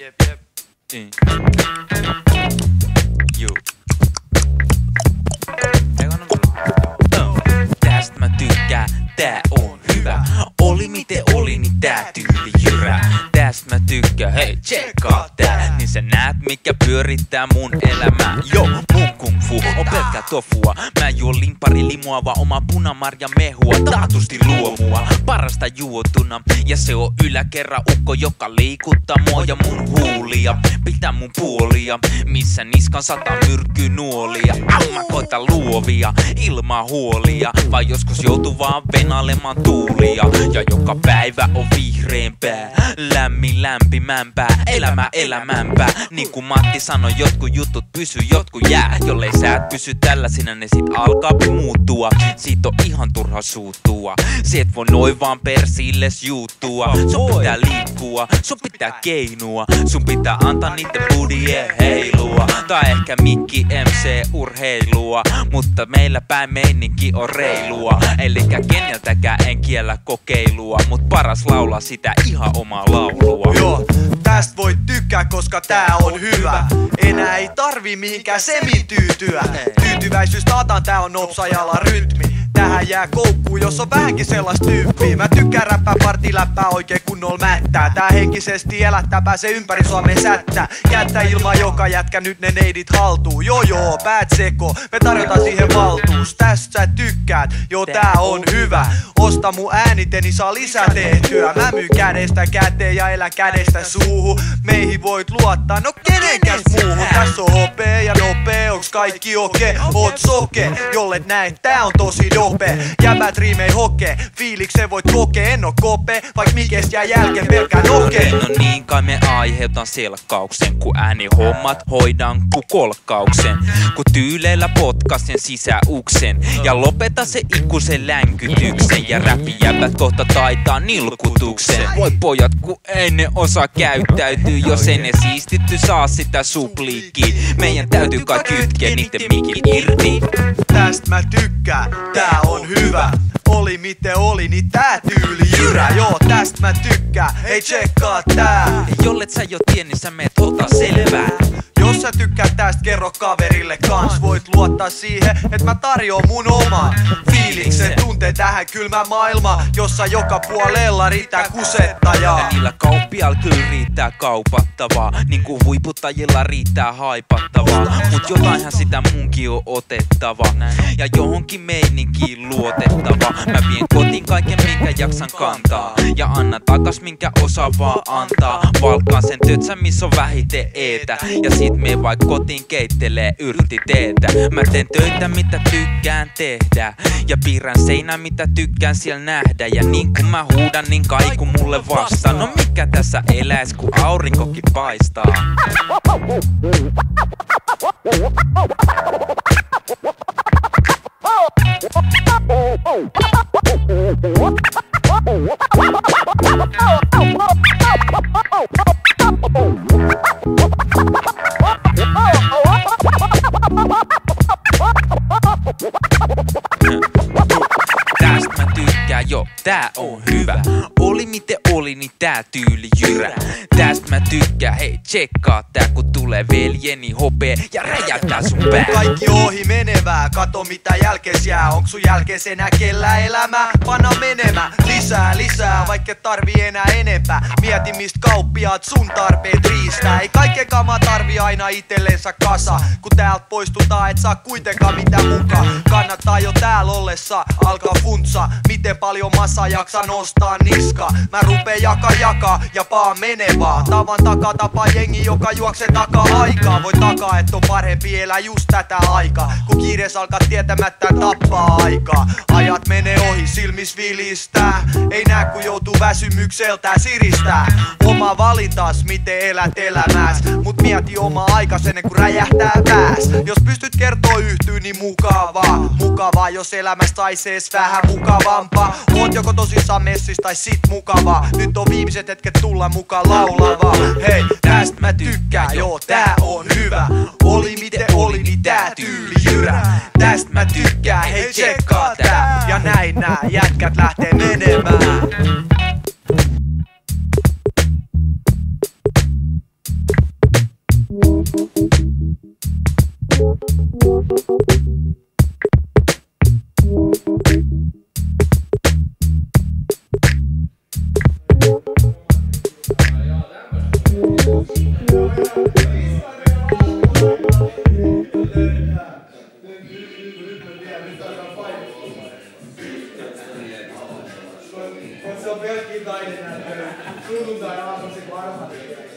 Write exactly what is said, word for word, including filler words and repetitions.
Jep, jep. Mm. Juu. No. Tästä mä tykkään, tää on hyvä. Oli miten oli, niin tää tyyli jyrää. Tästä mä tykkään, hei tsekkaa tää. Niin sä näet mikä pyörittää mun elämää. Jo, mun kung fu on pelkkää tofua. Mä juon limpari limua, vaan oma punamarja mehua. Taatusti luomua, parasta juotuna. Ja se on yläkerran ukko, joka liikuttaa mua ja mun huulia. Pitää mun puolia, missä niskan sataa myrkkynuolia. Au mä koitan luovia, ilman huolia. Vai joskus joutuu vaan venailemaan tuulia. Ja joka päivä on vihreämpää, lämmin lämpimämpää, elämä elämämpää. Niin kuin Matti sanoi, jotkut jutut pysy, jotkut jää. Jollei sä et pysy tällaisina, ne sit alkaa muuttua. Siitä on ihan turha suuttua. Se et voi noin vaan persilles juuttua. Sun pitää liikkua, sun pitää keinua. Sun pitää antaa niitten budien heilua. Tai ehkä mikki M C-urheilua. Mutta meillä päin meininki on reilua. Elikkä keneltäkään en kiellä kokeilua. Mut paras laulaa sitä ihan omaa laulua. Joo, tästä voit tykkää, koska tää on hyvä. Enää ei tarvi mihinkään semin tyytyä. Tyytyväisyys taataan, tää on nopsajalla rytmi. Tähän jää koukkuun, jos on vähänkin sellaista tyyppiä. Mä tykkään räppää partiläppää oikein kunnolla mättää. Tää henkisesti elättää, pääsee ympäri Suomen sättää. Jättä ilman joka jätkä nyt ne neidit haltuu. Joo joo, päät seko, me tarjotaan siihen valtuus. Tästä sä tykkäät, joo tää on hyvä. Osta mun ääniteni, saa lisää tehtyä. Mä myyn kädestä käteen ja elän kädestä suuhun. Meihin voit luottaa, no kenenkäs muuhun. Tässä on hopee ja nopee, onks kaikki okei? Oot soke, jollet näin, tää on tosi dope. Jäbät riimei hoke, fiiliksen voit kokea. En oo kope, vaik mikest jää jälkeen pelkään okei. No niin kai me aiheutan selkkauksen, kun äänihommat hoidan ku kolkkauksen. Kun tyyleillä potkasen sisäuksen ja lopeta se ikuisen länkytyksen. Ja räppijäbät kohta taitaa nilkutuksen. Voi pojat, kun ei ne osaa käyttäytyy. Jos ei ne siistitty saa sitä supliikkiä. Meidän täytyy kai kytkeä niitten mikil irti. Tästä mä tykkään, tää on hyvä. Oli miten oli, niin tää tyyli jyrä. Joo, tästä mä tykkään, ei tsekkaa tää. Jollet sä jo tien, niin sä meet ota selvää. Jos sä tykkäät tästä, kerro kaverille kans. Voit luottaa siihen, et mä tarjoan mun oman fiiliksen. Tuntee tähän kylmä maailma, jossa joka puolella riittää kusettajaa. Ja niillä kauppialla kyllä riittää kaupattavaa. Niinku huiputtajilla riittää haipattavaa. Mut jotainhan sitä munkin on otettava. Ja johonkin meininkiin luotettava. Mä vien kotiin kaiken minkä jaksan kantaa. Ja anna takas minkä osaa vaan antaa. Valkkaan sen tötsä missä on vähiten eetä. Ja sit me vaik kotiin keittelee yrtti teetä. Mä teen töitä mitä tykkään tehdä. Ja piirrän seinä mitä tykkään siellä nähdä. Ja niin kun mä huudan niin kaiku mulle vastaa. No mikä tässä eläis kun aurinkokin paistaa. Tästä mä tykkään, jo, tää on hyvä. Oli miten oli, niin tää tyyli jyrä. Tästä mä tykkään, hei tsekkaa tää kun tulee veljeni hopee ja räjäyttää sun pää. Kaikki ohi menevää, kato mitä jälkees jää. Onks sun jälkees enää kellä elämää? Panna menemään, lisää lisää, vaikka tarvii enää enempää. Mieti mistä kauppiaat sun tarpeet riistää. Ei kaiken kama tarvii aina itellensä kasa. Kun täältä poistutaan et saa kuitenkaan mitään mukaan. Kannattaa jo täällä ollessa alkaa funtsa. Miten paljon massa jaksaa nostaa niska. Mä rupeen jaka jaka ja paa menevaa. Tavan takaa tapaa jengi joka juoksee takaa aikaa. Voi takaa et on parempi elää just tätä aikaa. Kun kiirees alkaa tietämättä tappaa aikaa. Ajat menee ohi silmis vilistää. Ei näe kun joutuu väsymykseltään siristää. Oma valintas miten elät elämäs. Mut mieti oma aikas ennen kun räjähtää pääs. Jos pystyt kertoo yhtyy niin mukavaa. Mukavaa jos elämästä sais ees vähän mukavampaa. Oot joko tosissaan messis tai sit mukavaa. Nyt on viimeiset hetket tulla mukaan laulavaa. Hei, tästä mä tykkään, joo tää on hyvä. Oli miten oli, niin tää tyyli jyrä. Tästä mä tykkään, hei tsekkaa tää. Ja näin nää jätkät lähtee menemään. Se on pelkkiä taidetta. Sunnuntaina aamuksi kun arhat.